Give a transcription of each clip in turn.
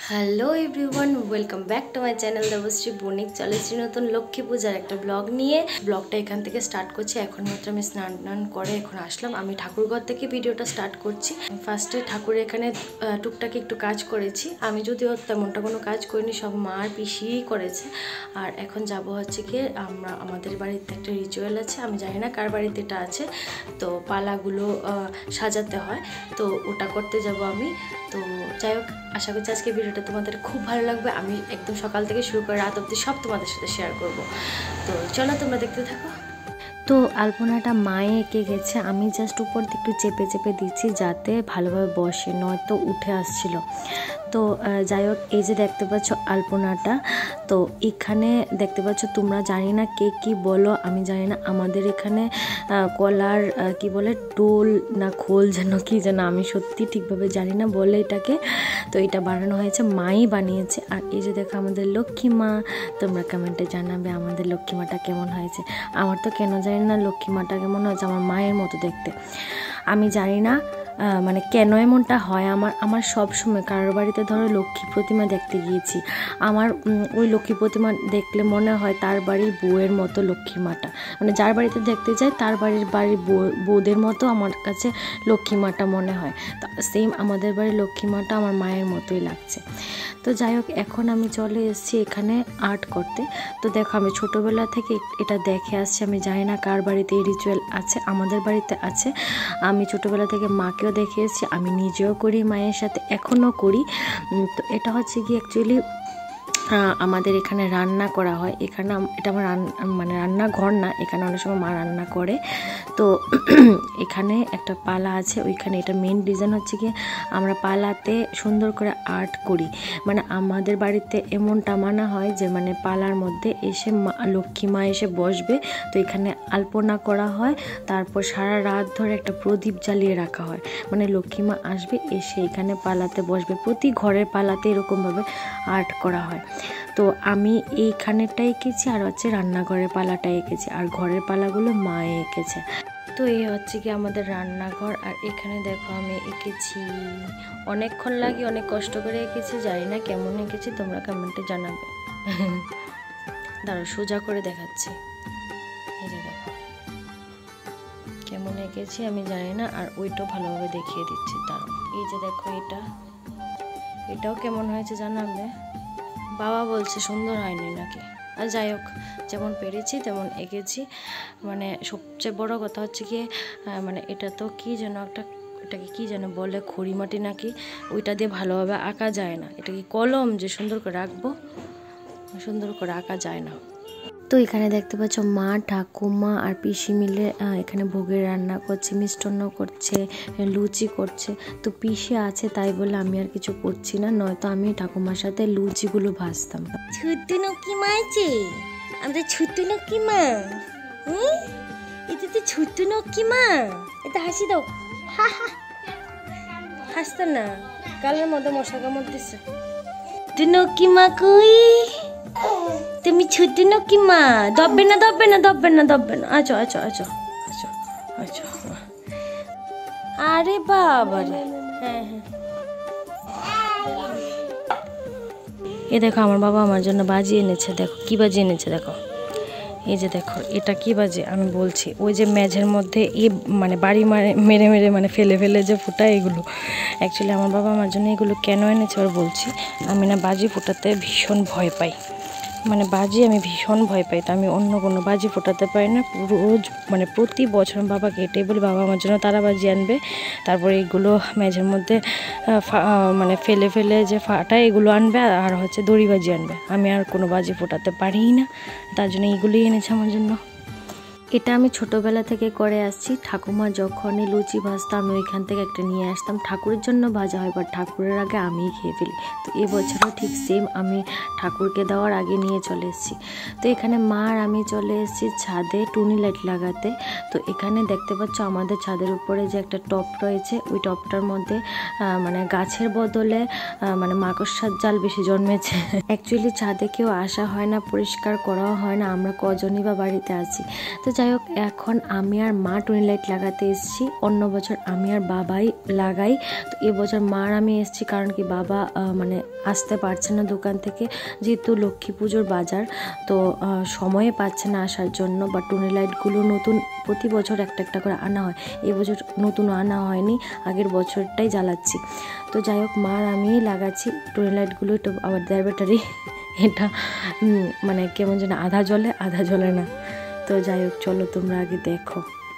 Hello everyone, welcome back to my channel Debashree Banik. চলেছি নতুন লক্ষ্মী পূজার একটা ব্লগ নিয়ে। ব্লগটা এখান থেকে স্টার্ট করছি। এখন মাত্র আমি স্নান করে এখন আসলাম। আমি ঠাকুরঘর থেকে ভিডিওটা স্টার্ট করছি। ফার্স্টে ঠাকুরের এখানে টুকটাক একটু কাজ করেছি। আমি যদিও তেমনটা কোনো কাজ করিনি, সব মা আর পিসিই করেছে। আর এখন যাব হচ্ছে গিয়ে আমাদের বাড়িতে একটা রিচুয়াল আছে, আমি জানি না কার বাড়িতে এটা আছে, তো পালাগুলো সাজাতে হয়, তো ওটা করতে যাব আমি। তো যাই হোক, আশা করছি আজকে ভিডিওটা তোমাদের খুব ভালো লাগবে। আমি একদম সকাল থেকে শুরু করে রাত অবধি সব তোমাদের সাথে শেয়ার করব। তো চলো তোমরা দেখতে থাকো। তো আলপনাটা মায়ে এঁকে গেছে, আমি জাস্ট উপর দিকে একটু চেপে চেপে দিচ্ছি যাতে ভালোভাবে বসে, নয়তো উঠে আসছিল। তো যাই হোক, এই যে দেখতে পাচ্ছ আলপনাটা, তো এখানে দেখতে পাচ্ছ তোমরা, জানি না কে কি বলো, আমি জানি না, আমাদের এখানে কলার কি বলে, ডোল না খোল যেন কি যেন, আমি সত্যি ঠিকভাবে জানি না বলে এটাকে। তো এটা বানানো হয়েছে, মাই বানিয়েছে। আর এই যে দেখো আমাদের লক্ষ্মী মা, তোমরা কমেন্টে জানাবে আমাদের লক্ষ্মী মাটা কেমন হয়েছে। আমার তো কেন জানি না লক্ষ্মী মাটা কেমন হয়েছে, আমার মায়ের মতো দেখতে। আমি জানি না মানে কেন এমনটা হয়। আমার সব সময় কারোর বাড়িতে ধরো লক্ষ্মী প্রতিমা দেখতে গিয়েছি, আমার ওই লক্ষ্মী প্রতিমা দেখলে মনে হয় তার বাড়ির বউয়ের মতো লক্ষ্মী মাটা, মানে যার বাড়িতে দেখতে যাই তার বাড়ির বউদের মতো আমার কাছে লক্ষ্মী মাটা মনে হয়। তো সেম আমাদের বাড়ির লক্ষ্মী মাটা আমার মায়ের মতোই লাগছে। তো যাই হোক, এখন আমি চলে এসেছি এখানে আর্ট করতে। তো দেখো, আমি ছোটোবেলা থেকে এটা দেখে আসছি, আমি জানি না কার বাড়িতে এই রিচুয়াল আছে, আমাদের বাড়িতে আছে। আমি ছোটোবেলা থেকে মাকেও দেখে এসেছি, আমি নিজেও করি, মায়ের সাথে এখনও করি। তো এটা হচ্ছে কি অ্যাকচুয়ালি আমাদের এখানে রান্না করা হয়। এখানে এটা আমার মানে রান্নাঘর না, এখানে অনেক সময় মা রান্না করে। তো এখানে একটা পালা আছে, ওইখানে এটা মেন রিজন হচ্ছে কি আমরা পালাতে সুন্দর করে আর্ট করি। মানে আমাদের বাড়িতে এমনটা মানা হয় যে মানে পালার মধ্যে এসে লক্ষ্মী মা এসে বসবে, তো এখানে আলপনা করা হয়, তারপর সারা রাত ধরে একটা প্রদীপ জ্বালিয়ে রাখা হয়। মানে লক্ষ্মী মা আসবে, এসে এখানে পালাতে বসবে, প্রতি ঘরের পালাতে এরকমভাবে আর্ট করা হয়। তো আমি এইখানেরটা এঁকেছি, আর হচ্ছে রান্নাঘরের পালাটা এঁকেছি, আর ঘরের পালাগুলো মা এঁকেছে। তো এই হচ্ছে কি আমাদের রান্নাঘর। আর এখানে দেখো আমি এঁকেছি, অনেকক্ষণ লাগে, অনেক কষ্ট করে এঁকেছি, জানি না কেমন এঁকেছি, তোমরা কমেন্টে জানাবে। দাঁড়াও সোজা করে দেখাচ্ছি, এই যে দেখো কেমন এঁকেছি আমি জানি না, আর ওইটাও ভালোভাবে দেখিয়ে দিচ্ছি। দাঁড়াও, এই যে দেখো এটাও কেমন হয়েছে জানাবে। বাবা বলছে সুন্দর হয়নি নাকি, আর যাই হোক, যেমন পেরেছি তেমন এঁকেছি। মানে সবচেয়ে বড় কথা হচ্ছে কি মানে এটা তো কি যেন এটাকে কি যেন বলে, খড়িমাটি নাকি, ওইটা দিয়ে ভালোভাবে আঁকা যায় না। এটা কি কলম যে সুন্দর করে আঁকবো, সুন্দর করে আঁকা যায় না। তো এখানে দেখতে পাচ্ছ মা, ঠাকুমা আর পিসি মিলে এখানে ভোগের রান্না করছে, মিষ্টান্ন করছে, লুচি করছে। তো পিসি আছে তাই বলে আমি আর কিছু করছি না, নয়তো আমি ঠাকুমার সাথে লুচিগুলো ভাজতাম। ছোট্টু নকি মা আছে, আমাদের ছোট্টু নকি মা, এটা তো ছোট্টু নকি মা, এটা হাসি দাও, হা হা, হাসতে না, গালের মধ্যে মশা কামড় দিচ্ছে। ছোট্টু নকি মা কই, তুমি ছোট নকি মা, দববে না দববে না দববে না দববে না, আচ্ছা আচ্ছা আচ্ছা আচ্ছা আচ্ছা, আরে বাবা রে, হ্যাঁ হ্যাঁ। এ দেখো আমার বাবা আমার জন্য বাজি এনেছে, দেখো কি বাজি এনেছে দেখো, এই যে দেখো এটা কি বাজে আমি বলছি, ওই যে মেঝের মধ্যে মানে বাড়ি মেরে মেরে মানে ফেলে ফেলে যে ফুটায় এগুলো। অ্যাকচুয়ালি আমার বাবা আমার জন্য এগুলো কেন এনেছে আর বলছি, আমি না বাজি ফোটাতে ভীষণ ভয় পাই, মানে বাজি আমি ভীষণ ভয় পাই, তো আমি অন্য কোনো বাজি ফোটাতে পারি না। রোজ মানে প্রতি বছর বাবাকে এটাই বলি, বাবা আমার জন্য তারা বাজি আনবে, তারপরে এগুলো মেঝের মধ্যে মানে ফেলে ফেলে যে ফাটায় এগুলো আনবে, আর হচ্ছে দড়ি বাজি আনবে। আমি আর কোনো বাজি ফোটাতে পারিই না, তার জন্য এগুলোই এনেছে আমার জন্য। এটা আমি ছোটোবেলা থেকে করে আসছি। ঠাকুমা যখনই লুচি ভাজতো আমি ওইখান থেকে একটা নিয়ে আসতাম, ঠাকুরের জন্য ভাজা হয়, বাট ঠাকুরের আগে আমিই খেয়ে ফেলি। তো এবছরও ঠিক সেম, আমি ঠাকুরকে দেওয়ার আগে নিয়ে চলে এসেছি। তো এখানে মা আর আমি চলে এসেছি ছাদে টুনি লাইট লাগাতে। তো এখানে দেখতে পাচ্ছ আমাদের ছাদের উপরে যে একটা টব রয়েছে, ওই টবটার মধ্যে মানে গাছের বদলে মানে মাকড়সার জাল বেশি জন্মেছে। অ্যাকচুয়ালি ছাদে কেউ আসা হয় না, পরিষ্কার করাও হয় না, আমরা কজনই বা বাড়িতে আছি। তো যাই হোক, এখন আমি আর মা টুনি লাইট লাগাতে এসেছি। অন্য বছর আমি আর বাবাই লাগাই, তো এবছর মা আর আমি এসেছি। কারণ কি বাবা মানে আসতে পারছে না দোকান থেকে, যেহেতু লক্ষ্মী পুজোর বাজার, তো সময়ে পাচ্ছে না আসার জন্য। বা টুনি লাইটগুলো নতুন প্রতি বছর একটা একটা করে আনা হয়, এবছর নতুন আনা হয়নি, আগের বছরটাই জ্বালাচ্ছি। তো যাই হোক, মা আর আমিই লাগাচ্ছি টুনি লাইটগুলো। একটু আবার দেড় ব্যাটারি, এটা মানে কেমন যেন আধা জ্বলে আধা জ্বলে না। তো যাই হোক, চলো তোমরা আগে দেখো।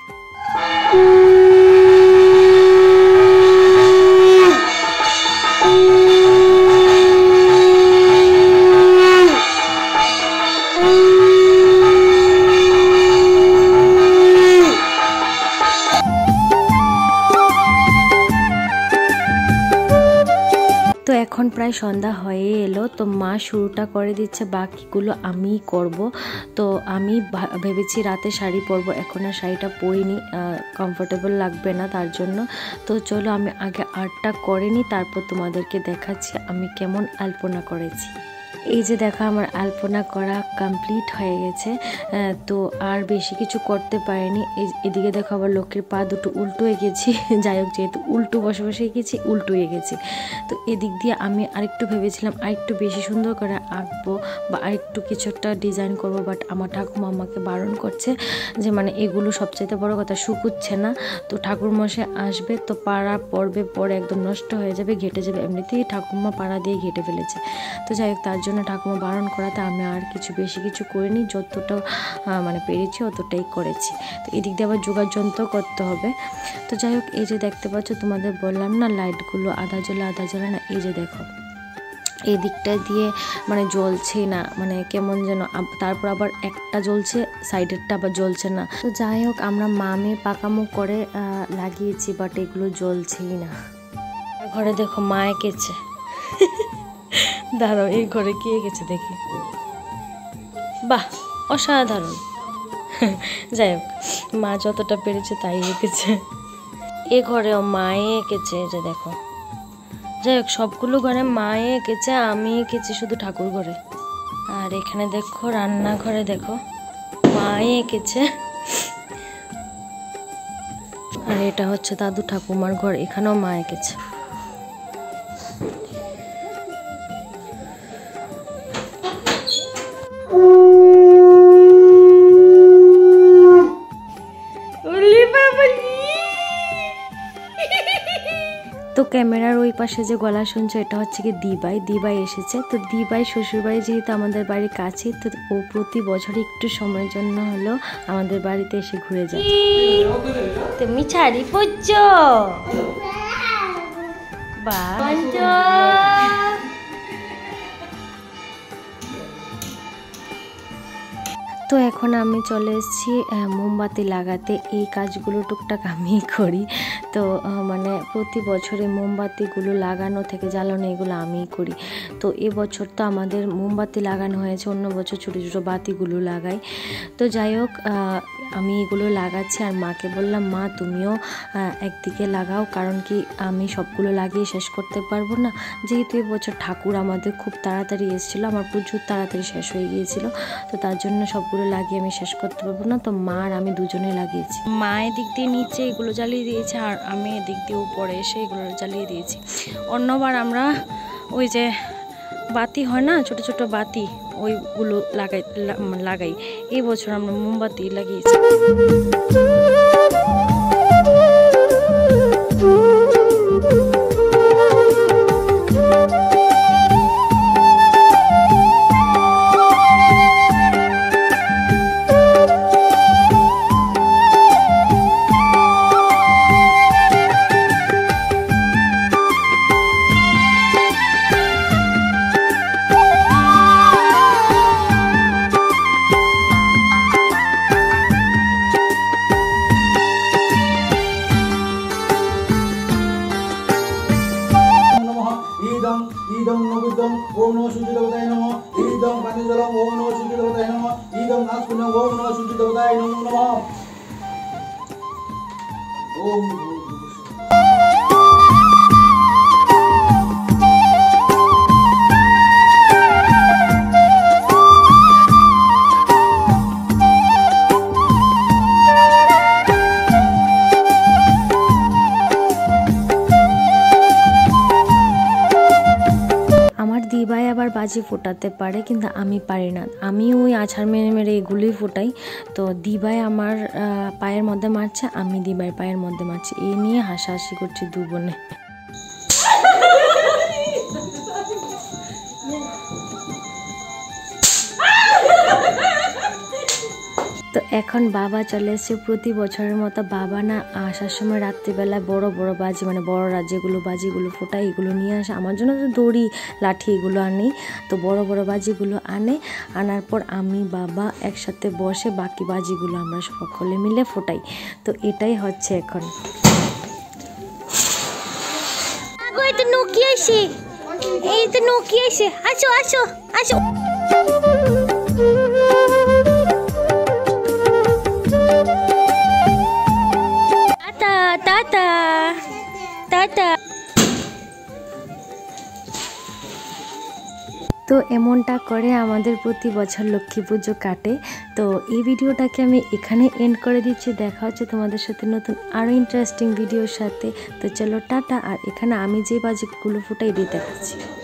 তো এখন প্রায় সন্ধ্যা হয়ে এলো, তো মা শুরুটা করে দিচ্ছে, বাকিগুলো আমিই করব। তো আমি ভেবেছি রাতে শাড়ি পরবো, এখন আর শাড়িটা পরিনি, কমফোর্টেবল লাগবে না তার জন্য। তো চলো আমি আগে আর্টটা করে নিই, তারপর তোমাদেরকে দেখাচ্ছি আমি কেমন আলপনা করেছি। এই যে দেখো, আমার আলপনা করা কমপ্লিট হয়ে গেছে। তো আর বেশি কিছু করতে পারিনি। এদিকে দেখো, আবার লক্ষ্মীর পা দুটো উল্টো হয়ে গেছি। যাই হোক, যেহেতু উল্টো বসে বসে গেছি, উল্টো হয়ে গেছি। তো এদিক দিয়ে আমি আরেকটু ভেবেছিলাম আরেকটু বেশি সুন্দর করে আঁকবো বা আরেকটু কিছু একটা ডিজাইন করবো, বাট আমার ঠাকুমা আমাকে বারণ করছে যে মানে এগুলো সবচাইতে বড় কথা শুকুচ্ছে না। তো ঠাকুরমশাই আসবে, তো পাড়া পড়বে, পরে একদম নষ্ট হয়ে যাবে, ঘেটে যাবে। এমনিতেই ঠাকুমা পাড়া দিয়ে ঘেটে ফেলেছে। তো যাই হোক, তার জন্য ঠাকুমা বারণ করাতে আমি আর বেশি কিছু করিনি, যতটা মানে পেরেছি অতটাই করেছি। তো এদিক দিয়ে আবার যোগার যন্ত্র করতে হবে। তো যাই হোক, এই যে দেখতে পাচ্ছ, তোমাদের বললাম না লাইটগুলো আধা জ্বলে আধা জ্বলে না। এই যে দেখো, এই দিকটা দিয়ে মানে জ্বলছে না, মানে কেমন যেন, তারপর আবার একটা জ্বলছে, সাইডেরটা আবার জ্বলছে না। তো যাই হোক, আমরা মামে পাকামো করে লাগিয়েছি, বাট এগুলো জ্বলছেই না। ঘরে দেখো মা এঁকেছে। দাঁড়াও, এই ঘরে কি এঁকেছে দেখি। বাহ, অসাধারণ। যাই হোক, মা যতটা পেরেছে তাই এঁকেছে। এ ঘরেও মায়ে এঁকেছে, যে দেখো। যাই হোক, সবগুলো ঘরে মায়ে এঁকেছে, আমি এঁকেছি শুধু ঠাকুর ঘরে। আর এখানে দেখো, রান্নাঘরে দেখো মায়ে এঁকেছে। আর এটা হচ্ছে দাদু ঠাকুমার ঘর, এখানেও মা এঁকেছে। তো ক্যামেরার ওই পাশে যে গলা শুনছো, এটা হচ্ছে কি দিবাই এসেছে। তো দিবাই শ্বশুরবাড়ি যেহেতু আমাদের বাড়ির কাছে, তো ও প্রতি বছর একটু সময়ের জন্য হলেও আমাদের বাড়িতে এসে ঘুরে যায়। তুমি ছাড়ি পড়ছ বা তো এখন আমি চলে এসেছি মোমবাতি লাগাতে। এই কাজগুলো টুকটাক আমিই করি। তো মানে প্রতি বছরে মোমবাতিগুলো লাগানো থেকে জ্বালানো এগুলো আমিই করি। তো এবছর তো আমাদের মোমবাতি লাগানো হয়েছে, অন্য বছর ছোটো ছোটো বাতিগুলো লাগাই। তো যাই হোক, আমি এগুলো লাগাচ্ছি, আর মাকে বললাম মা তুমিও একদিকে লাগাও, কারণ কি আমি সবগুলো লাগিয়ে শেষ করতে পারবো না। যেহেতু এবছর ঠাকুর আমাদের খুব তাড়াতাড়ি এসেছিলো, আমার প্রচুর তাড়াতাড়ি শেষ হয়ে গিয়েছিলো, তো তার জন্য সবগুলো লাগিয়ে আমি শেষ করতে পারবো না। তো মা আর আমি দুজনে লাগিয়েছি। মা এদিক দিয়ে নিচে এগুলো জ্বালিয়ে দিয়েছে, আর আমি এদিক দিয়ে উপরে এসে এগুলো জ্বালিয়ে দিয়েছি। অন্যবার আমরা ওই যে বাতি হয় না, ছোট ছোট বাতি, ওইগুলো লাগাই। এই বছর আমরা মোমবাতি লাগিয়েছি। idam nogudam om namo suci devatai namo idam panijalam om namo suci devatai namo idam askunam om namo suci devatai namo om দিবাই আবার বাজি ফোটাতে পারে, কিন্তু আমি পারি না। আমি ওই আছাড় মেরে মেরে এগুলোই ফোটাই। তো দিবাই আমার পায়ের মধ্যে মারছে, আমি দিবাই পায়ের মধ্যে মারছি, এই নিয়ে হাসাহাসি করছি দু বোনে। তো এখন বাবা চলে এসেছে। প্রতি বছরের মতো বাবা না আসার সময় রাত্রিবেলায় বড় বড় বাজি, মানে বড়রা যেগুলো বাজিগুলো ফোটায় এগুলো নিয়ে আসে। আমার জন্য তো দড়ি লাঠি এগুলো আনেই, তো বড় বড় বাজিগুলো আনার পর আমি বাবা একসাথে বসে বাকি বাজিগুলো আমরা সকলে মিলে ফোটাই। তো এটাই হচ্ছে এখন। এই তো নকি আসে, এই তো নকি আসে, আসো আসো আসো। Tata tata. তো এমনটা করে আমাদের প্রতি বছর লক্ষ্মী পুজো কাটে। তো এই ভিডিওটাকে আমি এখানে এন্ড করে দিচ্ছি। দেখা হচ্ছে তোমাদের সাথে নতুন আরও ইন্টারেস্টিং ভিডিওর সাথে। তো চলো টাটা। আর এখানে আমি যে বাজিগুলো ফুটাই দিয়ে দেখাচ্ছি।